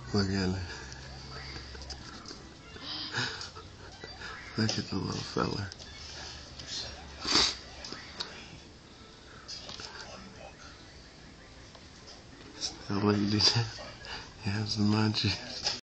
Look at it. Look at the little fella. Still lady. He has the munchies.